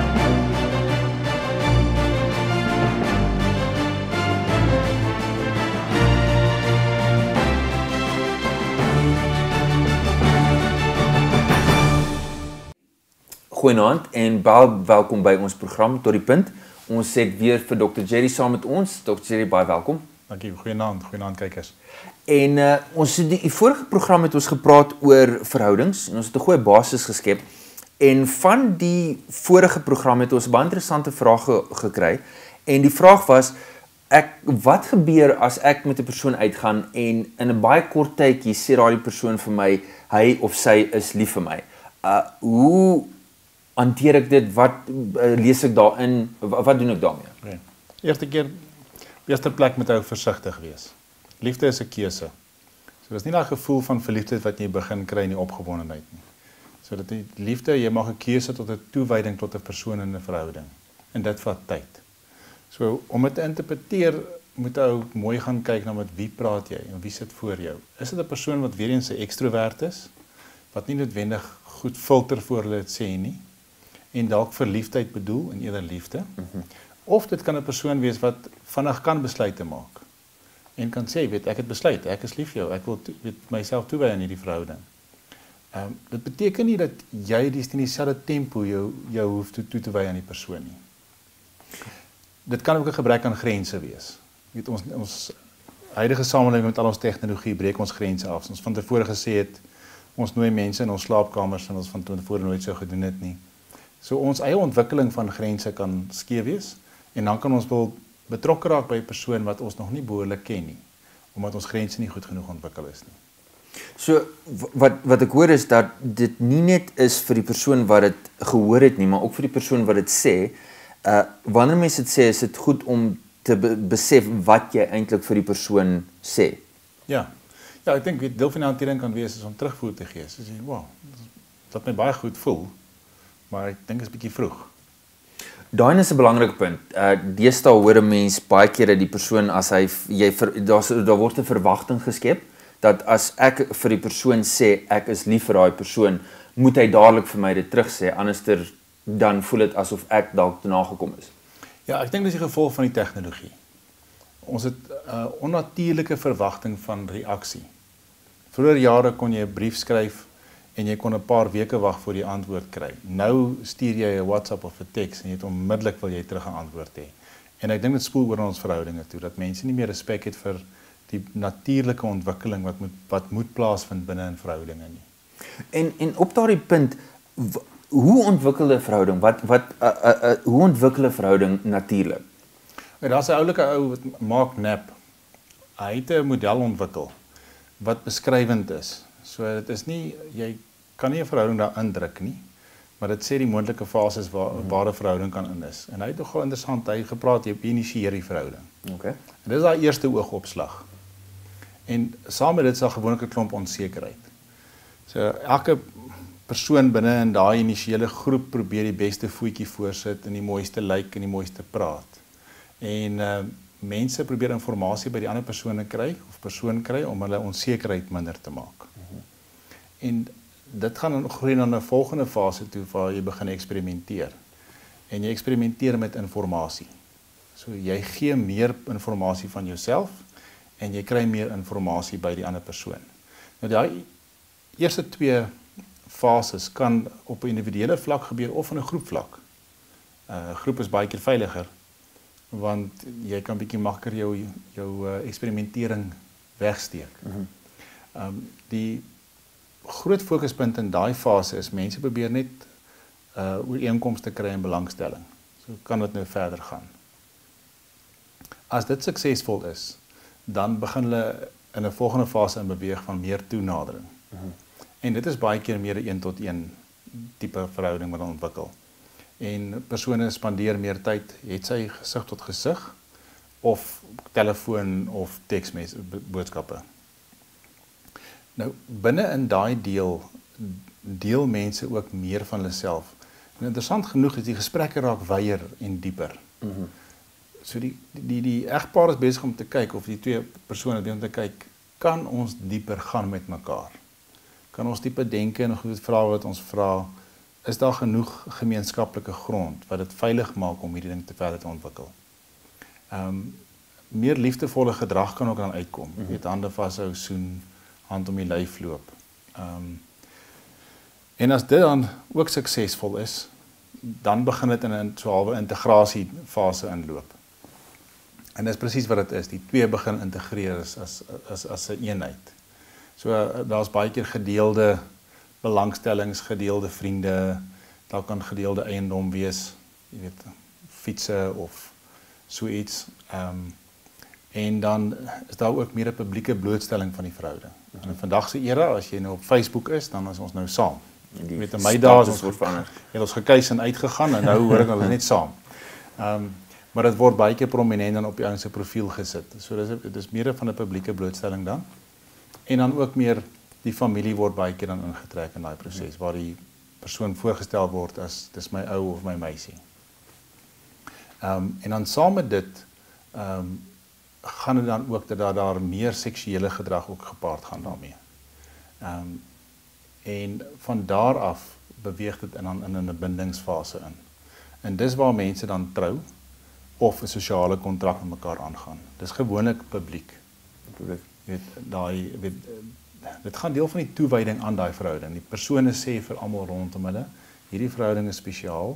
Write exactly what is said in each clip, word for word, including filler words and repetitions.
Goeienaand en baie welkom by ons program Tot die Punt. Ons het weer vir dokter Jerry saam met ons. dokter Jerry, baie welkom. Dankie, goeienaand, goeienaand kykers. En uh, ons het die, die vorige program het ons gepraat oor verhoudings en ons het 'n goeie basis geskep. En van die vorige program het ons 'n baie interessante vraag ge gekry. En die vraag was, ek, wat gebeur as ek met 'n persoon uitgaan en in 'n baie kort tydjie sê daardie persoon vir my, hy of sy is lief vir my. Uh, hoe hanteer ek dit, wat uh, lees ek daarin, wat, wat doen ek daarmee? Okay. Eerste keer, eerste plek moet jy versigtig wees. Liefde is 'n keuse. So dis nie daai gevoel van verliefdheid wat jy begin kry in die opgewondenheid nie. So dat die liefde, jy mag 'n keuse tot 'n toewyding tot 'n persoon in 'n verhouding. En dit vat tyd. So om dit te interpreteer, moet jy ook mooi gaan kyk na met wie praat jy en wie sit voor jou. Is dit 'n persoon wat weer eens 'n ekstrovert is, wat nie noodwendig goed filter voor hulle dit sê nie, en dalk verliefdheid bedoel en eerder liefde. Mm-hmm. Of dit kan 'n persoon wees wat vinnig kan besluite maak en kan sê, weet ek het besluit, ek is lief vir jou, ek wil to, weet, myself toewy aan hierdie verhouding. Um, dit beteken nie dat jy die in dieselfde tempo jou jou hoef toe, toe te wy aan die persoon nie. Dit kan ook 'n gebrek aan grense wees. Weet ons ons huidige samelewing met al ons tegnologie breek ons grense af. Ons van tevore gesê het ons nooi mense in ons slaapkamers en ons van tevore nooit so gedoen het nie. So ons eie ontwikkeling van grense kan skeef wees en dan kan ons wel betrokke raak by 'n persoon wat ons nog nie behoorlik ken nie, omdat ons grense nie goed genoeg ontwikkel is nie. So wat wat ek hoor is dat dit nie net is vir die persoon wat dit gehoor het nie, maar ook vir die persoon wat dit sê. Uh wanneer mense dit sê, is dit goed om te be besef wat jy eintlik vir die persoon sê. Ja. Ja, ek dink deel van die hantering kan wees is om terugvoer te gee. So sê, wow, dat my baie goed voel. Maar ek dink is 'n bietjie vroeg. Daai is 'n belangrike punt. Uh deesdae hoor 'n mens baie keer dat die persoon as hy jy daar daar word 'n verwagting geskep dat as ek vir die persoon sê ek is lief vir daai persoon, moet hy dadelik vir my dit terugsê, anderster dan voel dit asof ek dalk te nagekom is. Ja, ek dink dis die gevolg van die tegnologie. Ons het 'n uh, onnatuurlike verwagting van reaksie. Vroeger jare kon jy 'n brief skryf en jy kon 'n paar weke wag voor jy antwoord kry. Nou stuur jy 'n WhatsApp of 'n teks en jy het onmiddellik wil jy terug 'n antwoord hê. En ek dink dit spoel oor ons verhoudinge toe dat mense nie meer respek het vir die natuurlike ontwikkeling wat moet wat moet plaasvind binne in verhoudinge nie. En en op daardie punt, hoe ontwikkel 'n verhouding? Wat wat uh, uh, uh, hoe ontwikkel 'n verhouding natuurlik? Ja, daar's 'n oulike ou wat Mark Knapp. Hy het 'n model ontwikkel wat beskrywend is. So dit is nie jy kan nie 'n verhouding daar indruk nie, maar dit sê die moontlike fases waar waar 'n verhouding kan in is. En hy het nogal interessant, hy gepraat jy initieer die verhouding. Okay. En dis daai eerste oogopslag. En saam met dit is daar gewoonlik 'n klomp onsekerheid. So elke persoon binne in daai initiële groep probeer die beste voetjie voorsit en die mooiste lyk en die mooiste praat. En uh, mense probeer inligting by die ander persone kry of persoon kry om hulle onsekerheid minder te maak. Mm-hmm. En dit gaan groei na 'n volgende fase toe waar jy begin eksperimenteer. En jy eksperimenteer met inligting. So jy gee meer inligting van jouself en jy kry meer inligting by die ander persoon. Nou daai eerste twee fases kan op 'n individuele vlak gebeur of in 'n groepvlak. 'n uh, Groep is baie keer veiliger want jy kan bietjie makliker jou jou uh, eksperimentering wegsteek. Mm-hmm. um, die groot fokuspunt in daai fase is mense probeer net uh, ooreenkomste kry en belangstelling. So kan dit nou verder gaan. As dit suksesvol is, dan begin hulle in 'n volgende fase in beweeg van meer toenadering. Mm-hmm. En dit is baie keer meer 'n een tot een tipe verhouding wat ontwikkel. En persone spandeer meer tyd, het sy gesig tot gesig of telefoon of teksmes boodskappe. Nou binne in daai deel deel mense ook meer van hulle self. En interessant genoeg is die gesprekke raak wyer en dieper. Mm-hmm. So die die die egpaar is besig om te kyk of die twee persone besig om te kyk, kan ons dieper gaan met mekaar? Kan ons dieper denke en goed vra wat ons vra? is daar genoeg gemeenskaplike grond wat dit veilig maak om hierdie ding te verder te ontwikkel. Ehm um, meer liefdevolle gedrag kan ook dan uitkom. Jy weet, hande vashou, soen, hand om die lyf loop. Ehm um, en as dit dan ook suksesvol is, dan begin dit in 'n so halwe integrasiefase inloop. En dis presies wat dit is. Die twee begin integreer as as as as 'n eenheid. So uh, daar's baie keer gedeelde belangstellings, gedeelde vriende, daar kan gedeelde eiendom wees, jy weet, fietsse of so iets. Ehm um, en dan is daar ook meer 'n publieke blootstelling van die verhouding. En in vandag se era, as jy nou op Facebook is, dan is ons nou saam. Jy weet, in my dae is ons verander. Het ons gekeis en uitgegaan en nou hoor ek hulle net saam. Ehm um, maar dit word baie keer prominent dan op die ou se profiel gesit. So dis dit is meer van 'n publieke blootstelling dan. En dan ook meer die familie word baie keer dan ingetrek in daai proses waar die persoon voorgestel word as dis my ou of my meisie. Ehm um, en dan saam met dit ehm um, gaan dit dan ook dat daar, daar meer seksuele gedrag ook gepaard gaan daarmee. Ehm um, en van daar af beweeg dit in dan in 'n bindingsfase in. En dis waar mense dan trou of 'n sosiale kontrak met mekaar aangaan. Dis gewoonlik publiek. Publiek. Jy weet daai weet dit gaan deel van die toewyding aan daai verhouding. Die persone sê vir almal rondom hulle, hierdie verhouding is spesiaal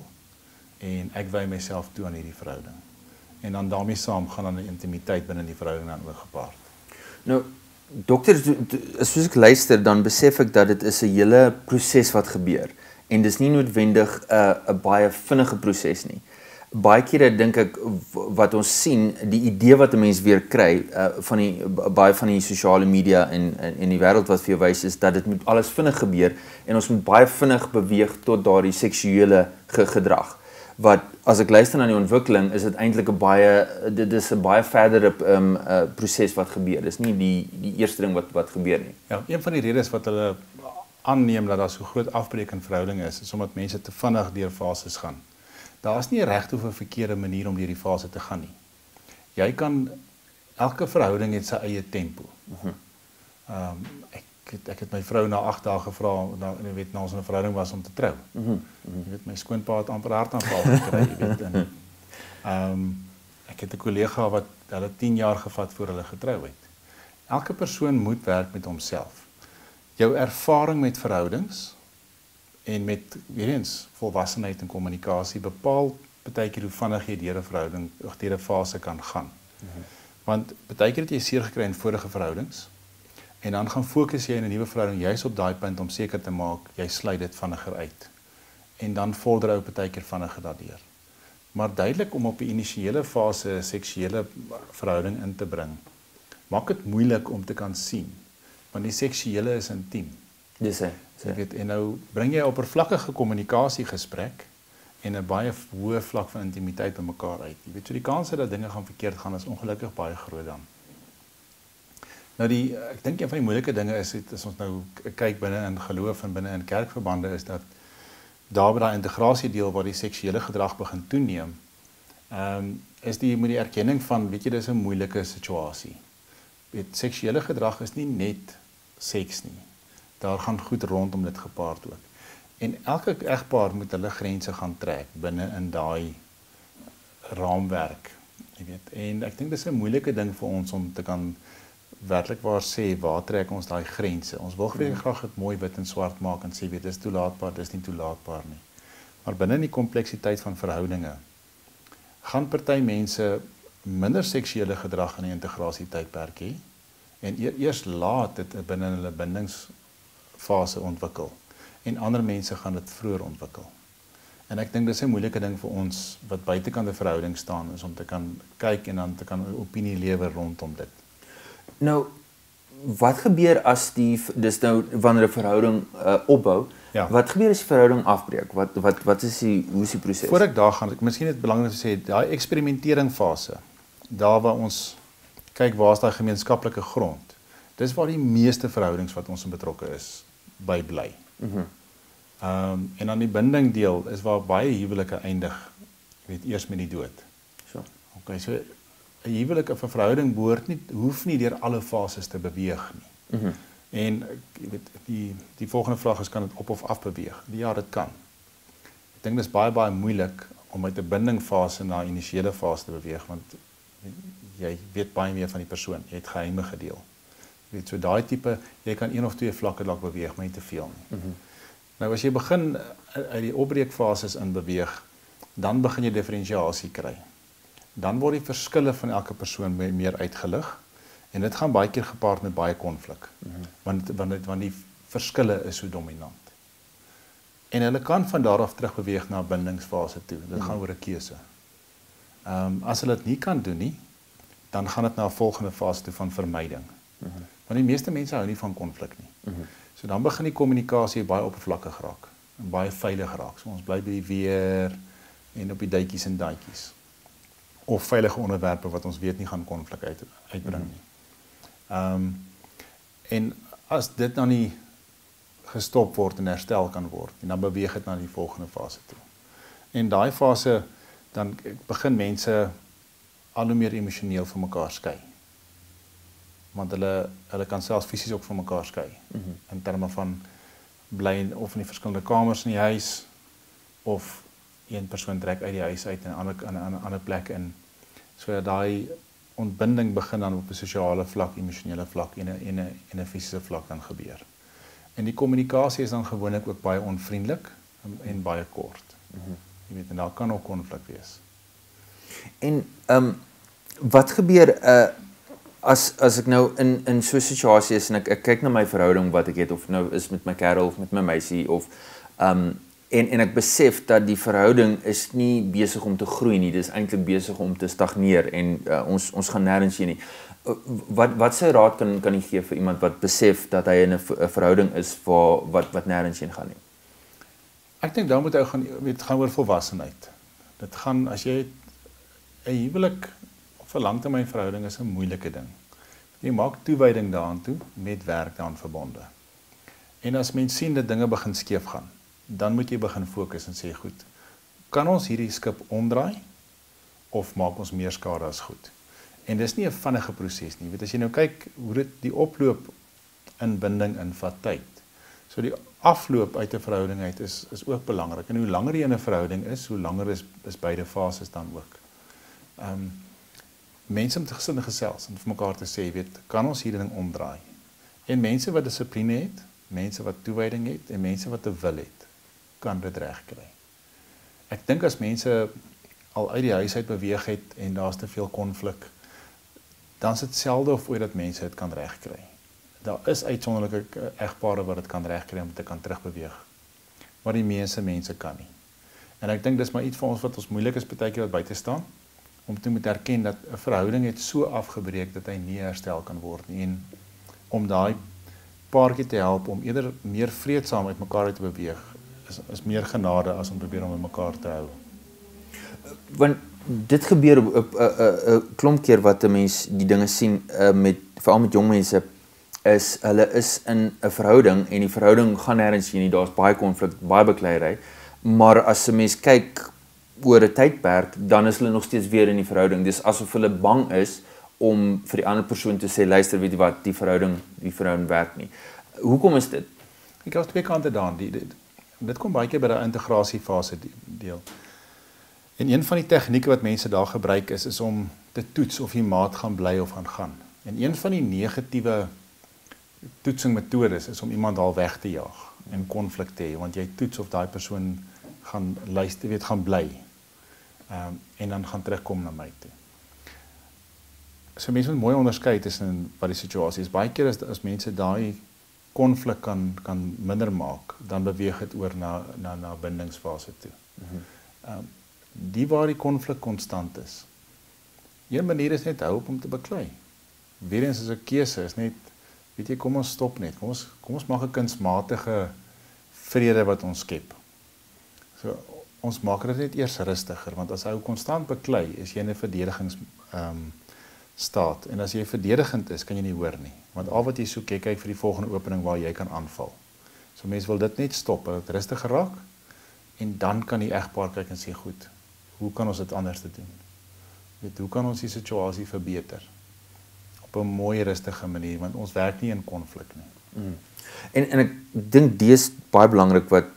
en ek wy myself toe aan hierdie verhouding. En dan daarmee saam gaan dan 'n intimiteit binne die verhouding dan ook gepaard. Nou, dokter, soos ek luister, dan besef ek dat dit is 'n hele proses wat gebeur. En dis nie noodwendig 'n uh, 'n baie vinnige proses nie. Baie kere dink ek wat ons sien, die idee wat 'n mens weer kry uh, van die baie van die sosiale media en en die wêreld wat vir jou wys is dat dit moet alles vinnig gebeur en ons moet baie vinnig beweeg tot daardie seksuele ge gedrag. Wat as ek luister na die ontwikkeling is dit eintlik 'n baie dit is 'n baie verdere um, uh, proses wat gebeur. Dis nie die die eerste ding wat wat gebeur nie. Ja, een van die redes wat hulle aanneem dat daar so groot afbreek in verhoudinge is, is omdat mense te vinnig deur fases gaan. Daar is nie 'n regte of 'n verkeerde manier om deur die fase te gaan nie. Jy kan elke verhouding het sy eie tempo. Ehm uh-huh. um, ek het, ek het my vrou na agt dae gevra, nou jy weet, na ons in 'n verhouding was om te trou. Mhm. Uh-huh. Uh-huh. Jy weet, my skoonpa het amper hartaanval gekry, jy weet. En ehm um, ek het 'n kollega wat hulle tien jaar gevat voor hulle getrou het. Elke persoon moet werk met homself. Jou ervaring met verhoudings en met weer eens volwassenheid en kommunikasie bepaal baie keer hoe vinnig jy deur 'n verhouding of deur 'n fase kan gaan. Mm-hmm. Want baie keer het jy seer gekry in vorige verhoudings en dan gaan fokus jy in 'n nuwe verhouding juis op daai punt om seker te maak jy sluit dit vinniger uit. En dan vorder ou baie keer vinniger daardeur. Maar duidelik om op die initiële fase 'n seksuele verhouding in te bring, maak dit moeilik om te kan sien, want die seksuele is intiem. Dis hy. Jy weet, en nou bring jy 'n oppervlakkige kommunikasiegesprek en 'n baie hoë vlak van intimiteit by mekaar uit. Jy weet, so die kans dat dinge gaan verkeerd gaan is ongelukkig baie groot dan. Nou die ek dink een van die moeilike dinge is het, as ons nou kyk binne in geloof en binne in kerkverbande is dat daar by daai integrasie deel waar die seksuele gedrag begin toeneem, ehm um, is die met die erkenning van weet jy dis 'n moeilike situasie. Weet seksuele gedrag is nie net seks nie. Daar gaan goed rondom dit gepaard ook. En elke egpaar moet hulle grense gaan trek binne in daai raamwerk, jy weet. En ek dink dis 'n moeilike ding vir ons om te kan werklik waar sê waar trek ons daai grense. Ons wil hmm. graag dit mooi wit en swart maak en sê weet dis toelaatbaar, dis nie toelaatbaar nie. Maar binne die kompleksiteit van verhoudinge gaan party mense minder seksuele gedrag in die integrasie tydperk hê en eers laat dit binne hulle bindingsfase ontwikkel en ander mense gaan dit vroeër ontwikkel. En ek dink dis 'n moeilike ding vir ons wat buitekant 'n verhouding staan is om te kan kyk en dan te kan 'n opinie lewer rondom dit. Nou, wat gebeur as die dis nou wanneer 'n verhouding uh, opbou? Ja. Wat gebeur as die verhouding afbreek? Wat wat wat is die hoe is die proses? Voor ek daar gaan, ek miskien net belangrik te sê, daai eksperimentering fase, daar waar ons kyk waar is daai gemeenskaplike grond. Dis waar die meeste verhoudings wat ons in betrokke is by bly. Mhm. Mm Ehm um, en dan die binding deel is waar baie huwelike eindig, weet eers met die dood. So. Okay, so 'n huwelik of 'n verhouding behoort nie hoef nie deur alle fases te beweeg nie. Mhm. Mm en jy weet die die volgende vraag is kan dit op of af beweeg? Ja, dit kan. dink dis baie baie moeilik om uit 'n bindingfase na 'n initiële fase te beweeg, want jy weet baie meer van die persoon, jy het geheime gedeel. Jy weet, so daai tipe, jy kan een of twee vlakke dalk beweeg, maar nie te veel nie. Mm-hmm. Nou as jy begin uit die opbreekfases in beweeg, dan begin jy diferensiasie kry. Dan word die verskille van elke persoon meer uitgelig, en dit gaan baie keer gepaard met baie konflik, mm-hmm. want, want, want die verskille is so dominant. En hulle kan van daar af terug beweeg na 'n bindingsfase toe. Dit mm-hmm. gaan oor 'n keuse. Ehm um, as hulle dit nie kan doen nie, dan gaan dit na 'n volgende fase toe van vermyding. Mm-hmm. Want die meeste mense hou nie van konflik nie. Mm-hmm. So dan begin die kommunikasie baie oppervlakkig raak en baie veilig raak. So ons bly by die weer en op die duitjies en daadjies. Of veilige onderwerpe wat ons weet nie gaan konflik uit, uitbring nie. Ehm um, en as dit nou nie gestop word en herstel kan word, en dan beweeg dit na die volgende fase toe. En daai fase, dan begin mense al hoe meer emosioneel van mekaar skei. Want hulle, hulle kan selfs fisies ook van mekaar skei. Mm-hmm. In terme van bly of in die verskillende kamers in die huis, of een persoon trek uit die huis uit en 'n ander, in 'n ander plek in. So daai ontbinding begin dan op 'n sosiale vlak, emosionele vlak en 'n en 'n en 'n fisiese vlak dan gebeur. En die kommunikasie is dan gewoonlik ook baie onvriendelik en, en baie kort. Mm-hmm. Jy weet, en daar kan ook konflik wees. En ehm um, wat gebeur uh as as ek nou in in so 'n situasie is en ek ek kyk na my verhouding wat ek het, of nou is met my kerel of met my meisie, of ehm um, en en ek besef dat die verhouding is nie besig om te groei nie, dis eintlik besig om te stagneer en uh, ons ons gaan nêrens heen nie. Uh, wat wat se raad kan kan jy gee vir iemand wat besef dat hy in 'n verhouding is waar wat wat nêrens heen gaan nie? Ek dink dan moet hy gaan weet gaan oor volwassenheid. Dit gaan as jy 'n huwelik of 'n langtermynverhouding is 'n moeilike ding. Jy maak toewyding daaraan toe met werk daaraan verbonde. En as mens sien dat dinge begin skeef gaan, dan moet jy begin fokus en sê goed, kan ons hierdie skip omdraai of maak ons meer skade as goed? En dis nie 'n vinnige proses nie. Jy weet, as jy nou kyk hoe dit die oploop in binding invat tyd. So die afloop uit 'n verhouding uit is is ook belangrik. En hoe langer jy in 'n verhouding is, hoe langer is is beide fases dan ook. Ehm um, mense moet gesin gesels en vir mekaar te sê, weet, kan ons hierdie ding omdraai? En mense wat dissipline het, mense wat toewyding het en mense wat 'n wil het, kan dit regkry. Ek dink as mense al uit die huis uit beweeg het en daar's te veel konflik, dan is dit selde of ooit dat mense dit kan regkry. Daar is uitsonderlike egpare wat dit kan regkry om te kan terugbeweeg. Maar die meeste mense kan nie. En ek dink dis maar iets vir ons wat ons moeilik is baie keer wat buite staan, om te moet erken dat 'n verhouding het so afgebreek dat hy nie herstel kan word nie, en om daai paartjie te help om eerder meer vreedsaam uit mekaar uit te beweeg, is, is meer genade as om probeer om met mekaar te hou. Want dit gebeur op 'n 'n klomp keer wat 'n mens die dinge sien uh, met veral met jong mense, is hulle is in 'n verhouding en die verhouding gaan nêrens heen nie, daar's baie konflik, baie bekleierery, maar as 'n mens kyk oor 'n tydperk, dan is hulle nog steeds weer in die verhouding. Dis asof hulle bang is om vir die ander persoon te sê, luister, weet jy wat, die verhouding, die verhouding werk nie. Hoekom is dit? Ek het twee kante daarin. Die, dit, dit kom baie keer by die integrasiefase deel. En een van die tegnieke wat mense daar gebruik is, is om te toets of die maat gaan bly of gaan gaan. En een van die negatiewe toetsingmetodes is om iemand al weg te jaag en konflik te hê, want jy toets of daai persoon gaan luister, weet, gaan bly. Um, en dan gaan terugkom na my toe. So mense moet mooi onderskei tussen wat die situasie is. Baie keer as, as mense daai konflik kan kan minder maak, dan beweeg dit oor na na na bindingsfase toe. Mm-hmm. um, die waar die konflik konstant is. Een manier is net hou op om te beklei. Weer eens is 'n keuse, is net, weet jy, kom ons stop net. Kom ons kom ons maak 'n kunsmatige vrede wat ons skep. So ons maak dit net eers rustiger, want as hy konstant beklei, is jy in 'n verdedigings um, staat. En as jy verdedigend is, kan jy nie hoor nie. Want al wat jy soek, jy kyk vir die volgende opening waar jy kan aanval. So mense wil dit net stop, dat dit rustiger raak, en dan kan die egpaar kyk en sê, goed, hoe kan ons dit anders te doen? Weet, hoe kan ons die situasie verbeter? Op 'n mooi rustige manier, want ons werk nie in konflik nie. Mm. En en ek dink dis baie belangrik wat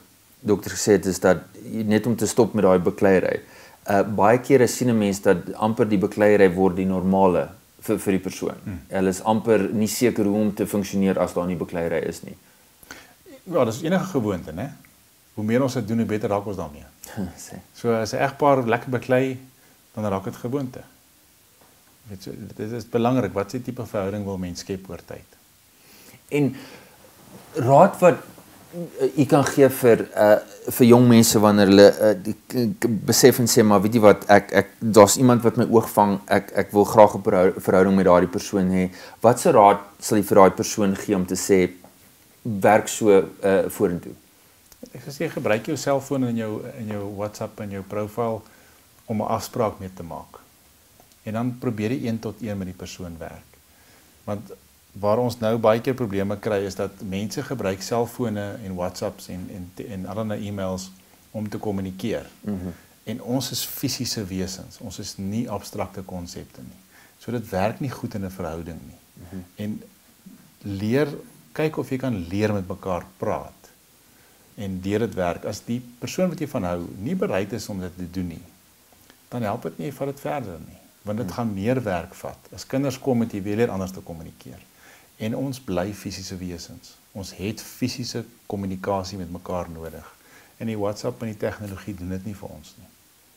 dokter gesê het is dat net om te stop met daai bekleierery. Uh baie kere sien 'n mens dat amper die bekleierery word die normale vir vir die persoon. Hmm. Hulle is amper nie seker hoe om te funksioneer as daar nie bekleierery is nie. Ja, dis enige gewoonte, né? Hoe meer ons dit doen, hoe beter raak ons daarmee. So as 'n egpaar lekker beklei, dan raak dit gewoonte. Weet so, dit is belangrik wat se tipe verhouding wil mens skep oor tyd. En raad wat u kan gee vir uh vir jong mense wanneer hulle uh, die, besef en sê maar weet jy wat ek ek daar's iemand wat my oog vang, ek ek wil graag 'n verhouding met daardie persoon hê. Wat se raad sal jy vir daai persoon gee om te sê werk so uh vorentoe? Ek sê gebruik jou selfoon in jou in jou WhatsApp en jou profiel om 'n afspraak mee te maak. En dan probeer jy een tot een met die persoon werk. Want waar ons nou baie keer probleme kry is dat mense gebruik selfone en WhatsApps en en en allerlei e-mails om te kommunikeer. Mm-hmm. En ons is fisiese wesens. Ons is nie abstrakte konsepte nie. So dit werk nie goed in 'n verhouding nie. Mm-hmm. En leer kyk of jy kan leer met mekaar praat. En deur dit werk as die persoon wat jy van hou nie bereid is om dit te doen nie, dan help dit nie, vat dit verder nie. Want dit gaan meer werk vat. As kinders kom met jy weer leer anders te kommunikeer. En ons bly fisiese wesens. Ons het fisiese kommunikasie met mekaar nodig. En die WhatsApp en die tegnologie doen dit nie vir ons nie.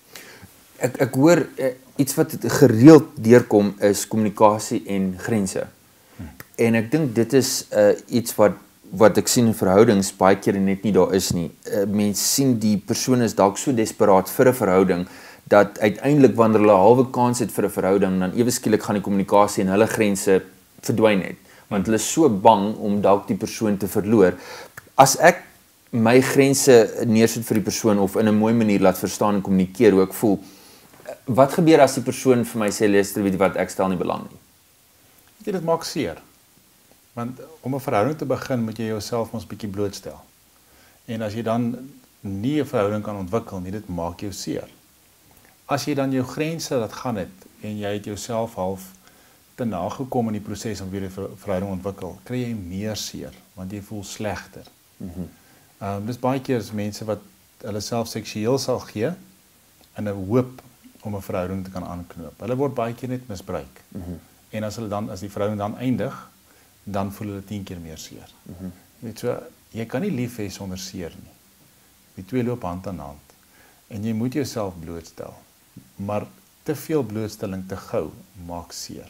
Ek ek hoor uh, iets wat gereeld deurkom is kommunikasie en grense. Hmm. En ek dink dit is uh, iets wat wat ek sien in verhoudings baie keer net nie daar is nie. Uh, mense sien die persoon is dalk so desperaat vir 'n verhouding dat uiteindelik wanneer hulle 'n halwe kans het vir 'n verhouding, dan ewe skielik gaan die kommunikasie en hulle grense verdwyn het. Want hulle is so bang om dalk die persoon te verloor. As ek my grense neersit vir die persoon of in 'n mooi manier laat verstaan en kommunikeer hoe ek voel, wat gebeur as die persoon vir my sê luister, weet jy wat, ek stel nie belang nie? Dit dit maak seer. Want om 'n verhouding te begin, moet jy jouself ons bietjie blootstel. En as jy dan nie 'n verhouding kan ontwikkel nie, dit maak jou seer. As jy dan jou grense laat gaan het en jy het jouself half te nagekom in die proses om weer 'n verhouding ontwikkel, kry jy meer seer want jy voel slegter. Mhm. Ehm um, dis baie keer is mense wat hulle self seksueel sal gee in 'n hoop om 'n verhouding te kan aanknoop. Hulle word baie keer net misbruik. Mhm. En as hulle dan as die verhouding dan eindig, dan voel hulle tien keer meer seer. Mhm. Jy weet so, jy kan nie lief hê sonder seer nie. Die twee loop hand aan hand. En jy moet jouself blootstel. Maar te veel blootstelling te gou maak seer.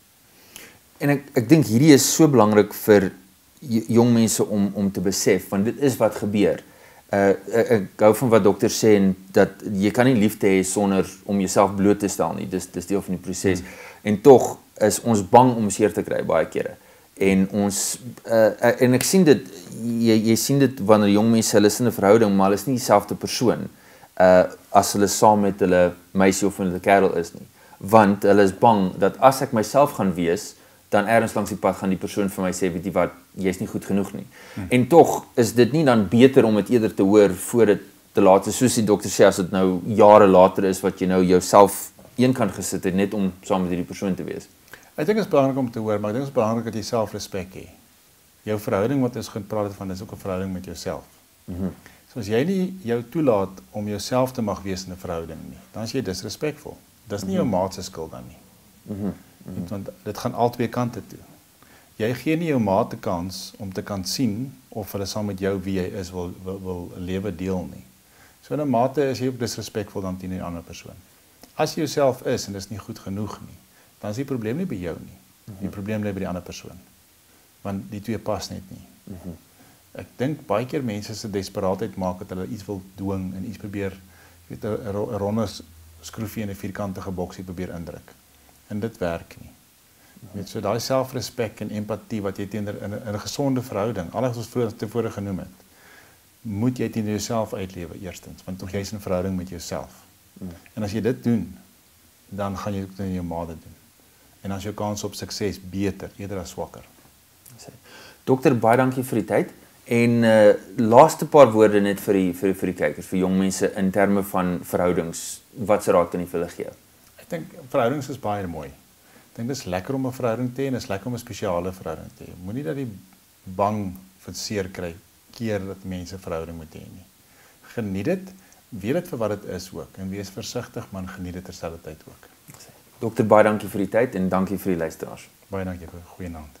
En ek ek dink hierdie is so belangrik vir jong mense om om te besef, want dit is wat gebeur. Uh ek, ek hou van wat dokter sê en dat jy kan nie liefde hê sonder om jouself bloot te stel nie. Dis dis deel van die proses. Hmm. En tog is ons bang om seer te kry baie kere. En ons uh en ek sien dit jy jy sien dit wanneer jong mense hulle is in 'n verhouding, maar hulle is nie dieselfde persoon uh as hulle saam met hulle meisie of hulle kerel is nie. Want hulle is bang dat as ek myself gaan wees, dan ergens langs die pad gaan die persoon vir my sê, weet jy wat, jy's nie goed genoeg nie. Hmm. En tog is dit nie dan beter om dit eerder te hoor voor dit te laat is, soos die dokter sê, as dit nou jare later is wat jy nou jouself een kant gesit het net om saam met hierdie persoon te wees. Ek dink dit is belangrik om te hoor, maar ek dink dit is belangrik dat jy selfrespek het. Jou verhouding wat ons gepraat het van is ook 'n verhouding met jouself. Mhm. So as jy nie jou toelaat om jouself te mag wees in 'n verhouding nie, dan is jy disrespekvol. Dis nie jou maat se skuld dan nie. Mhm. Mm-hmm. Want dit gaan al twee kante toe. Jy gee nie jou maat 'n kans om te kan sien of hulle saam met jou wie jy is wil wil, wil 'n lewe deel nie. So in 'n mate is jy ook disrespekvol dan teen 'n ander persoon. As jy jouself is en dit is nie goed genoeg nie, dan is die probleem nie by jou nie. Mm-hmm. Die probleem lê by die ander persoon. Want die twee pas net nie. Mm-hmm. Ek dink baie keer mense se desperaatheid maak dat hulle iets wil dwing en iets probeer, jy weet 'n ronde skroefie in 'n vierkantige boksie probeer indruk. En dit werk nie. Jy weet, so daai selfrespek en empatie wat jy teenoor in 'n gesonde verhouding, alles wat ons vroeër tevore genoem het, moet jy teenoor jouself uitlewe eerstens, want tog jy's in 'n verhouding met jouself. Mm. En as jy dit doen, dan gaan jy ook teenoor jou maat doen. En dan is jou kans op sukses beter, eerder as swakker. Dokter, baie dankie vir die tyd. En uh, laaste paar woorde net vir die vir die, vir die kykers, vir jong mense in terme van verhoudings. Wat se raad kan jy vir hulle gee? Ek dink verhoudings is baie mooi. Ek dink dit is lekker om 'n verhouding te hê en dit is lekker om 'n spesiale verhouding te hê. Moenie dat jy bang vir seer kry keer dat mense 'n verhouding moet hê nie. geniet dit, weet dit vir wat dit is ook en wees versigtig, maar geniet dit terselfdertyd ook. Dokter baie dankie vir die tyd en dankie vir die luisteraars. Baie dankie vir goeie naand.